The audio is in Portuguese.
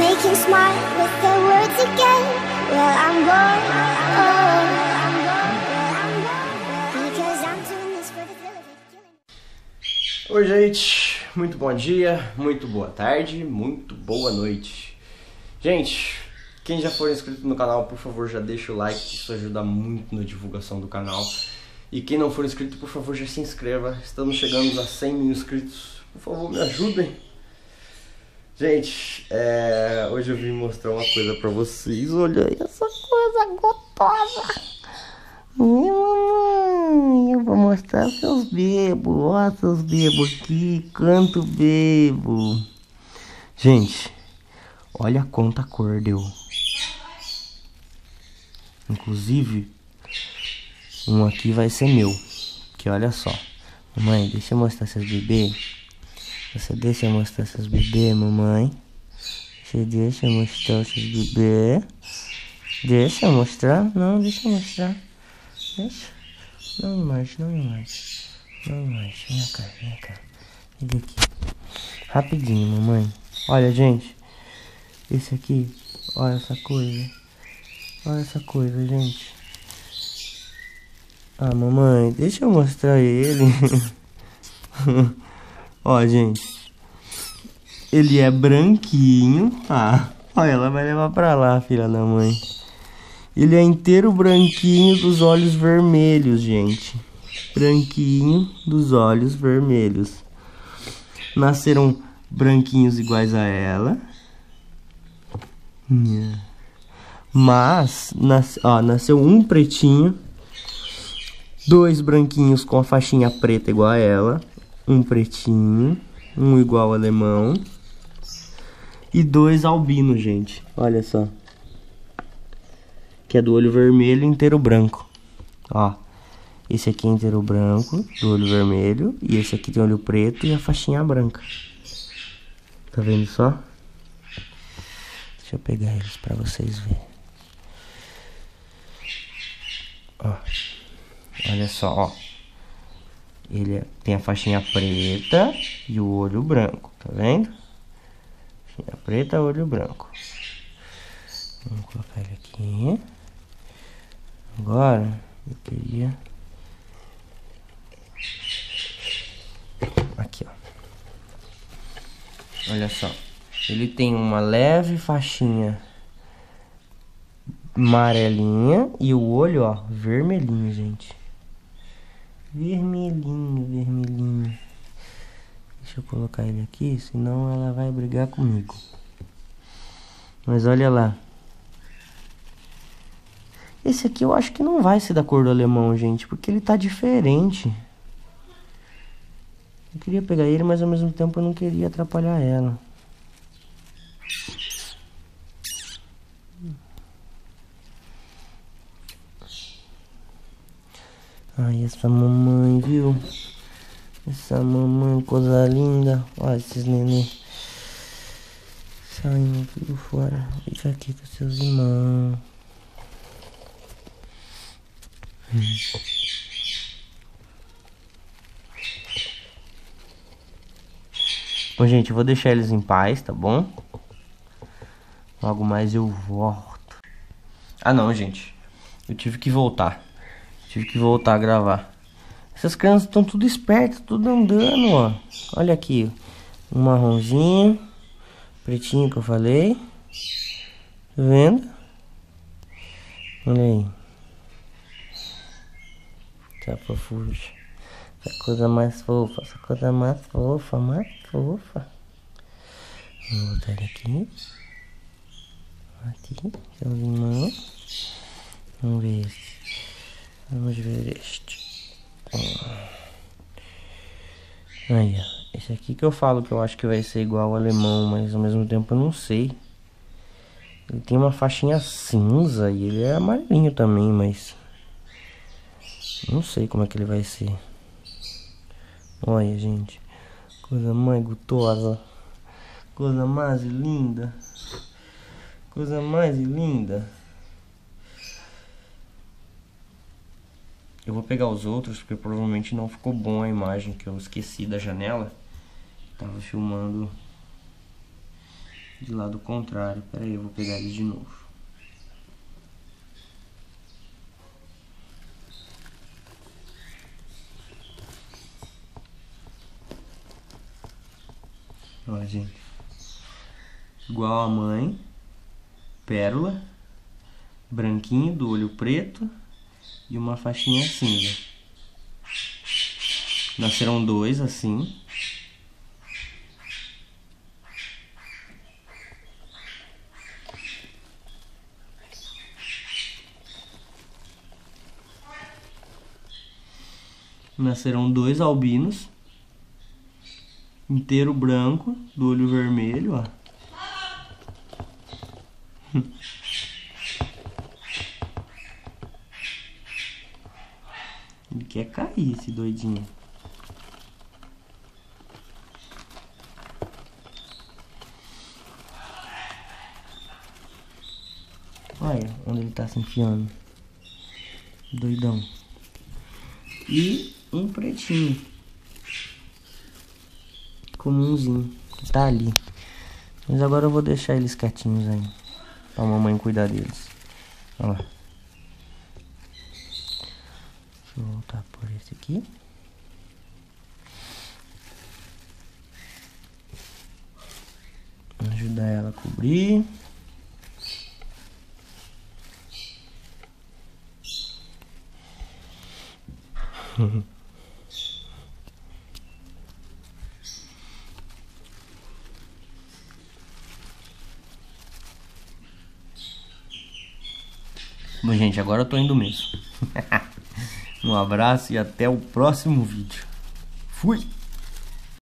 make him smile with the words again. Well, I'm gone, because I'm doing this for the thrill of it. Oi, gente, muito bom dia, muito boa tarde, muito boa noite. Gente, quem já for inscrito no canal, por favor, já deixa o like, isso ajuda muito na divulgação do canal. E quem não for inscrito, por favor, já se inscreva. Estamos chegando a 100 mil inscritos, por favor, me ajudem. Gente, hoje eu vim mostrar uma coisa pra vocês. Olha essa coisa gostosa. Eu vou mostrar seus bebos. Ó, seus bebos aqui. Quanto bebo. Gente, olha quanta cor deu. Inclusive, um aqui vai ser meu. Que olha só. Mamãe, deixa eu mostrar seus bebês. Você deixa eu mostrar seus bebês, mamãe? Você deixa eu mostrar seus bebês? Deixa eu mostrar? Não, deixa eu mostrar. Deixa. Não me morde, não me morde. Não me morde. Vem cá, vem cá. Vem aqui. Rapidinho, mamãe. Olha, gente. Esse aqui. Olha essa coisa. Olha essa coisa, gente. Ah, mamãe, deixa eu mostrar ele. Ó, gente, ele é branquinho, tá? Olha, ela vai levar pra lá, filha da mãe. Ele é inteiro branquinho dos olhos vermelhos, gente. Branquinho dos olhos vermelhos. Nasceram branquinhos iguais a ela. Mas, nasceu um pretinho. Dois branquinhos com a faixinha preta igual a ela. Um pretinho, um igual alemão e dois albinos, gente. Olha só. Que é do olho vermelho inteiro branco. Ó, esse aqui é inteiro branco, do olho vermelho. E esse aqui tem olho preto e a faixinha branca. Tá vendo só? Deixa eu pegar eles pra vocês verem. Ó, olha só, ó. Ele tem a faixinha preta e o olho branco, tá vendo? Faixinha preta, olho branco. Vamos colocar ele aqui. Agora, eu queria... Aqui, ó. Olha só. Ele tem uma leve faixinha amarelinha e o olho, ó, vermelhinho, gente. Vermelhinho, vermelhinho. Deixa eu colocar ele aqui, senão ela vai brigar comigo. Mas olha lá. Esse aqui eu acho que não vai ser da cor do alemão, gente, porque ele tá diferente. Eu queria pegar ele, mas ao mesmo tempo eu não queria atrapalhar ela. Ai, essa mamãe, viu? Essa mamãe, coisa linda. Olha esses neném saindo tudo fora. Fica aqui com seus irmãos. Bom, gente, eu vou deixar eles em paz, tá bom? Logo mais eu volto. Ah, não, gente. Eu tive que voltar. Tive que voltar a gravar. Essas crianças estão tudo espertas, tudo andando, ó. Olha aqui. Um marronzinho. Pretinho que eu falei. Tá vendo? Olha aí. Essa fofura. Essa coisa mais fofa. Essa coisa mais fofa. Mais fofa. Vou botar ele aqui. Aqui. Seus irmãos. Vamos ver esse. Vamos ver este. Aí, ó. Esse aqui que eu falo que eu acho que vai ser igual ao alemão, mas ao mesmo tempo eu não sei. Ele tem uma faixinha cinza e ele é amarelinho também, mas... não sei como é que ele vai ser. Olha, gente. Coisa mais gostosa. Coisa mais linda. Coisa mais linda. Eu vou pegar os outros porque provavelmente não ficou bom a imagem, que eu esqueci da janela. Tava filmando de lado contrário. Pera aí, eu vou pegar ele de novo. Ó, gente. Igual a mãe. Pérola. Branquinho do olho preto. E uma faixinha cinza. Nasceram dois assim. Nasceram dois albinos. Inteiro branco, do olho vermelho, ó. Ele quer cair, esse doidinho. Olha onde ele tá se enfiando. Doidão. E um pretinho. Comumzinho. Que tá ali. Mas agora eu vou deixar eles quietinhos aí. Pra mamãe cuidar deles. Olha lá. Deixa eu voltar por esse aqui. Ajudar ela a cobrir. Bom, gente, agora eu tô indo mesmo. Um abraço e até o próximo vídeo. Fui!